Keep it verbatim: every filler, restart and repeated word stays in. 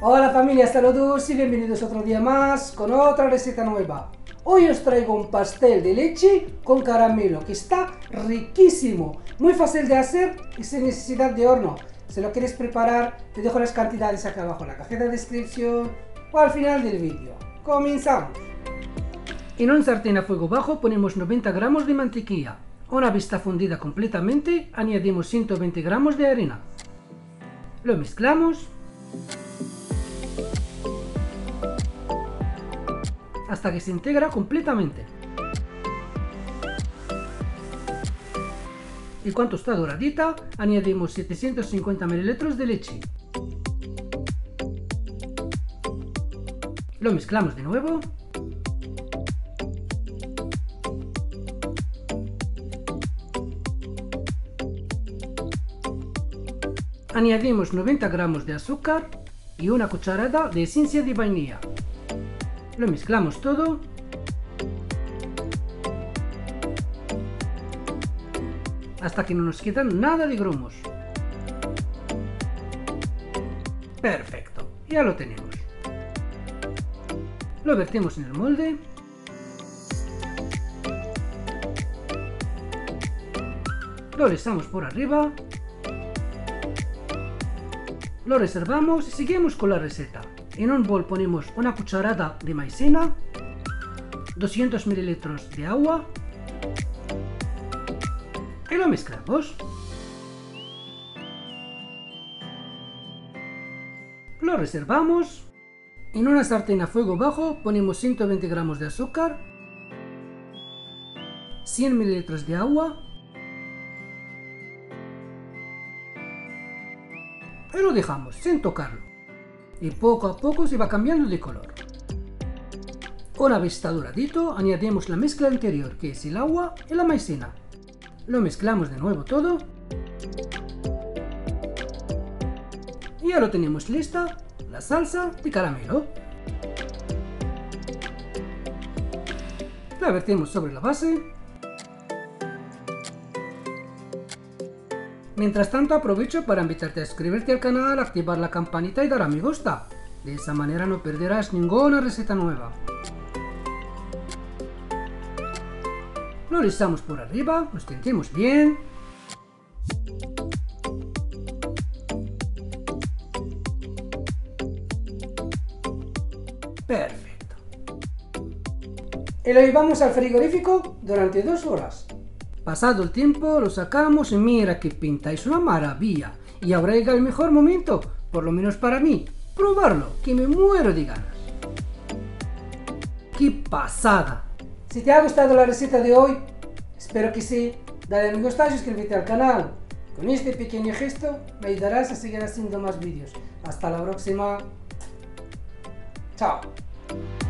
Hola familia, saludos y bienvenidos otro día más con otra receta nueva. Hoy os traigo un pastel de leche con caramelo que está riquísimo, muy fácil de hacer y sin necesidad de horno. Si lo quieres preparar, te dejo las cantidades acá abajo en la cajita de descripción o al final del vídeo. ¡Comenzamos! En un sartén a fuego bajo ponemos noventa gramos de mantequilla. Una vez está fundida completamente, añadimos ciento veinte gramos de harina. Lo mezclamos hasta que se integra completamente. Y cuando está doradita, añadimos setecientos cincuenta mililitros de leche. Lo mezclamos de nuevo. Añadimos noventa gramos de azúcar y una cucharada de esencia de vainilla. Lo mezclamos todo. Hasta que no nos quedan nada de grumos. Perfecto, ya lo tenemos. Lo vertimos en el molde. Lo alisamos por arriba. Lo reservamos y seguimos con la receta. En un bol ponemos una cucharada de maicena, doscientos mililitros de agua y lo mezclamos. Lo reservamos. En una sartén a fuego bajo ponemos ciento veinte gramos de azúcar, cien mililitros de agua y lo dejamos sin tocarlo. Y poco a poco se va cambiando de color. Una vez está doradito, añadimos la mezcla anterior, que es el agua y la maicena. Lo mezclamos de nuevo todo. Y ya lo tenemos lista, la salsa de caramelo. La vertimos sobre la base. Mientras tanto aprovecho para invitarte a suscribirte al canal, activar la campanita y dar a me gusta. De esa manera no perderás ninguna receta nueva. Lo alisamos por arriba, lo tentemos bien. Perfecto. Y lo llevamos al frigorífico durante dos horas. Pasado el tiempo lo sacamos y mira qué pinta, es una maravilla. Y ahora llega el mejor momento, por lo menos para mí, probarlo, que me muero de ganas. ¡Qué pasada! Si te ha gustado la receta de hoy, espero que sí, dale a me gusta y suscríbete al canal. Con este pequeño gesto me ayudarás a seguir haciendo más vídeos. Hasta la próxima. Chao.